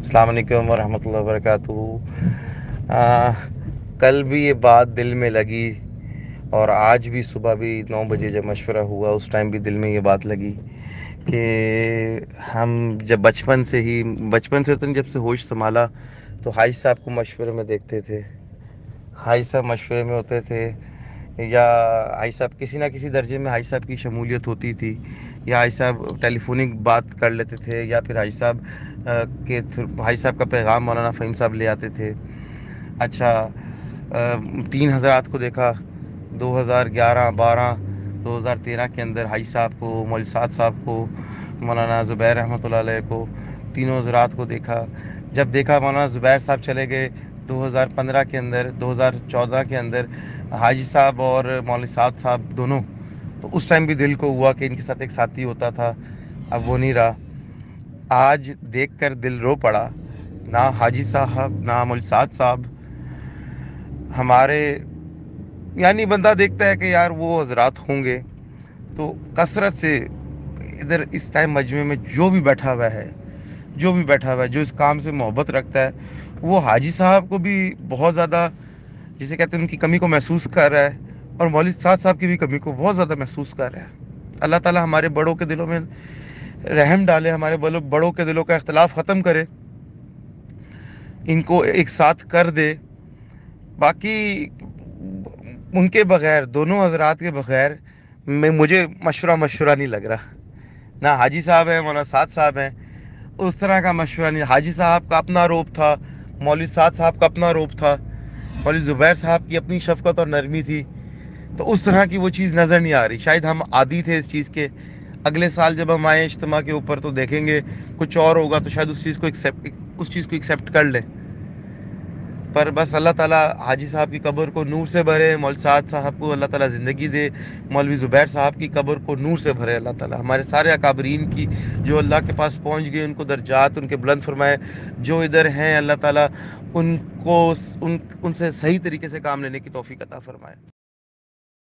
السلام علیکم ورحمۃ اللہ وبرکاتہ۔ کل بھی یہ بات دل میں لگی، اور آج بھی صبح بھی 9 بجے جب مشورہ ہوا اس ٹائم بھی دل میں یہ بات لگی کہ ہم جب بچپن سے تو جب سے ہوش سنبھالا تو حاج صاحب کو مشورے میں دیکھتے تھے، حاج صاحب مشورے میں ہوتے تھے، یا حاج صاحب کسی نہ کسی درجے میں حاج صاحب کی شمولیت ہوتی تھی، یا حاج صاحب ٹیلی فونک بات کر لیتے تھے، یا پھر حاج صاحب کے حاج صاحب کا پیغام مولانا فہیم صاحب لے آتے تھے۔ اچھا، 3 حضرات کو دیکھا، 2011، 12، 2013 کے اندر حاج صاحب کو، مولوی سعد صاحب کو، مولانا زبیر رحمۃ اللہ علیہ کو، تینوں حضرات کو دیکھا۔ جب دیکھا مولانا زبیر صاحب چلے گئے 2015 کے اندر، 2014 کے اندر حاجی صاحب اور مولوی سعد صاحب دونوں، تو اس ٹائم بھی دل کو ہوا کہ ان کے ساتھ ایک ساتھی ہوتا تھا، اب وہ نہیں رہا۔ آج دیکھ کر دل رو پڑا، نہ حاجی صاحب نہ مولوی سعد صاحب ہمارے، یعنی بندہ دیکھتا ہے کہ یار وہ حضرات ہوں گے تو کثرت سے ادھر اس ٹائم مجمع میں جو بھی بیٹھا ہوا ہے، جو اس کام سے محبت رکھتا ہے، وہ حاجی صاحب کو بھی بہت زیادہ، جسے کہتے ہیں، ان کی کمی کو محسوس کر رہا ہے، اور مولوی سعد صاحب کی بھی کمی کو بہت زیادہ محسوس کر رہا ہے۔ اللہ تعالیٰ ہمارے بڑوں کے دلوں میں رحم ڈالے، ہمارے بڑوں کے دلوں کا اختلاف ختم کرے، ان کو ایک ساتھ کر دے۔ باقی ان کے بغیر، دونوں حضرات کے بغیر مجھے مشورہ نہیں لگ رہا۔ نہ حاجی صاحب ہیں، مولانا سعد صاحب ہیں، اس طرح کا مشورہ نہیں۔ حاجی صاحب کا اپنا روپ تھا، مولوی سعد صاحب کا اپنا روپ تھا، مولوی زبیر صاحب کی اپنی شفقت اور نرمی تھی، تو اس طرح کی وہ چیز نظر نہیں آ رہی۔ شاید ہم عادی تھے اس چیز کے، اگلے سال جب ہم آئیں اجتماع کے اوپر تو دیکھیں گے کچھ اور ہوگا، تو شاید اس چیز کو ایکسیپٹ کر لیں۔ پر بس اللہ تعالیٰ حاجی صاحب کی قبر کو نور سے بھرے، مولوی سعد صاحب کو اللہ تعالیٰ زندگی دے، مولوی زبیر صاحب کی قبر کو نور سے بھرے اللہ تعالیٰ، ہمارے سارے اکابرین کی جو اللہ کے پاس پہنچ گئے ان کو درجات ان کے بلند فرمائے، جو ادھر ہیں اللہ تعالیٰ ان کو ان سے صحیح طریقے سے کام لینے کی توفیق عطا فرمائے۔